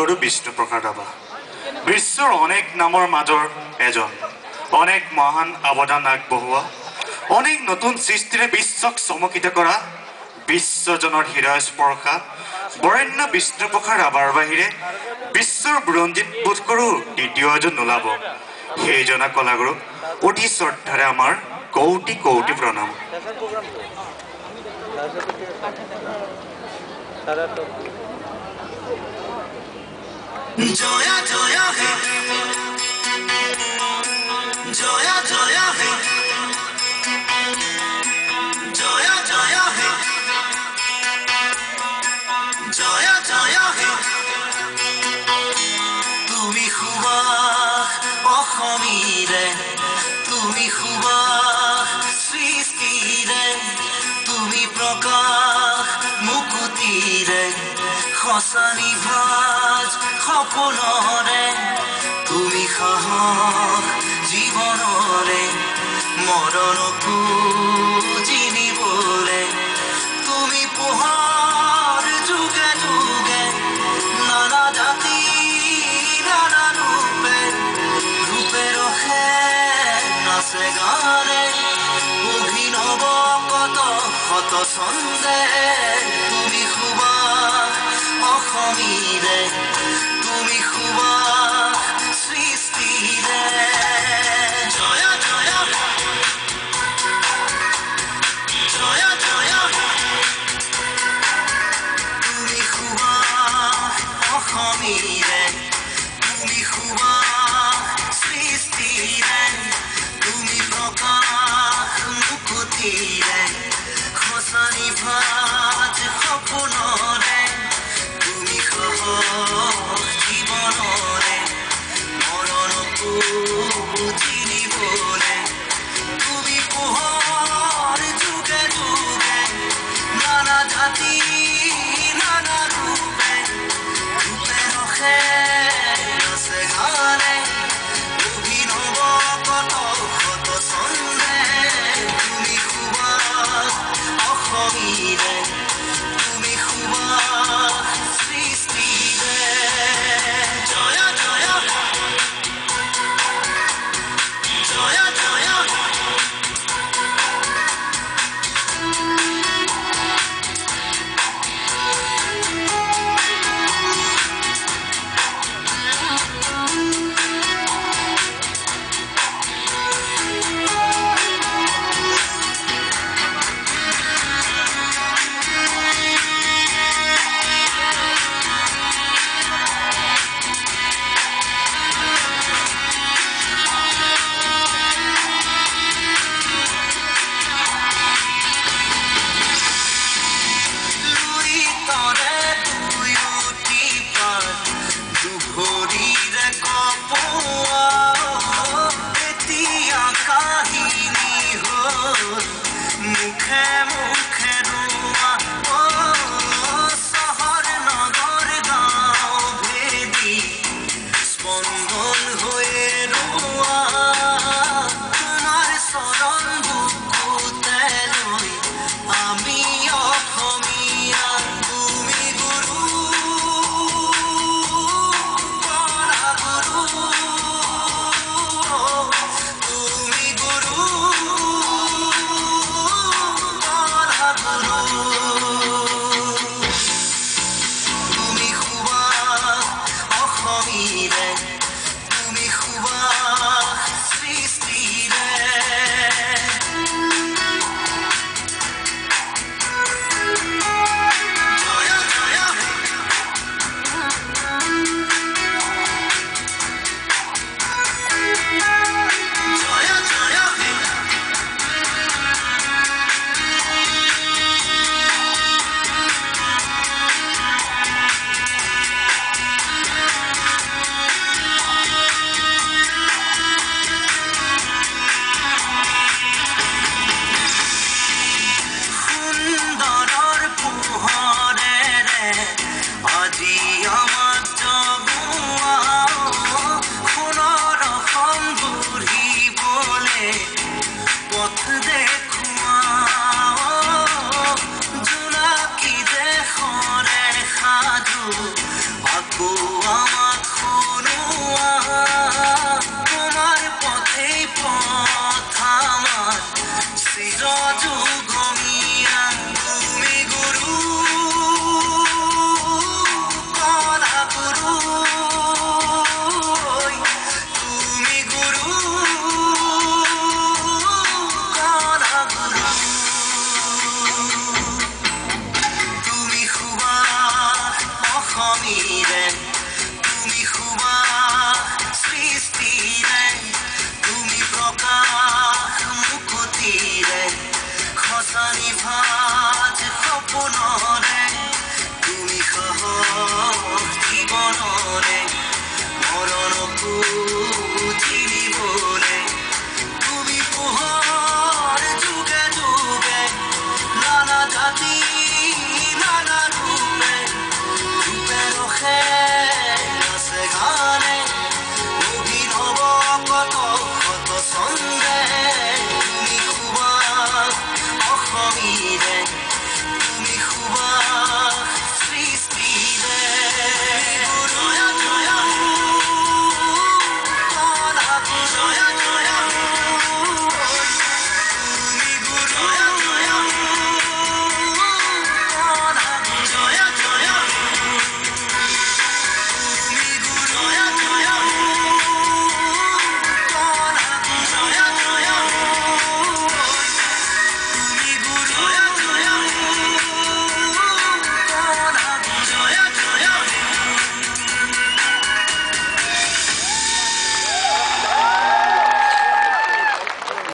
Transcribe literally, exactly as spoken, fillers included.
কলাগুৰু বিষ্ণুপ্ৰসাদ ৰাভা বিশ্বৰ অনেক নামৰ মাজৰ এজন অনেক মহান অৱদান আগবঢ়োৱা অনেক নতুন সৃষ্টিৰে বিশ্বক চমকিত কৰা বিশ্বজনৰ হৃদয় স্পৰ্শা বৰেণ্য বিষ্ণুপ্ৰসাদ ৰাভাৰ বাহিৰে বিশ্বৰ বুৰঞ্জীত বোধ কৰোঁ দ্বিতীয় এজন নোলাব সেইজনা কলাগুৰু অতি শ্ৰদ্ধাৰে আমাৰ কৌটি কৌটি প্ৰণাম Joya Joya he Joya Joya he Joya Joya he Joya Joya he Tumi Subhas Assamire Tumi Subhas Sristire Tumi Prakash Mukutire Khosani bhaj Khopolore Tumi khahok Jibonore Moronoku Jinibole Tumi pohar Juge juge Nana jati Nana rupe Rupe rohe Nase gane Obhinobo koto Koto sonde Tumi Subhas Assamire Tumi Subhas Sristire Joya Joya Joya Joya Tumi Subhas Assamire Tumi Subhas Sristire Tumi Prakash Mukutire Khosani bhaj Khopolore জীবনরে মরণকু বুঝিনি বলে তুমি পোহর যুগে যুগে নানা জাতি নানা রূপে রূপে রখে রসে গানে অভিনব কত কত সন্ধে তুমি সুবাস অসমীরে তুমি সুবাস Joya Joya Joya Joya Aku মনিৰে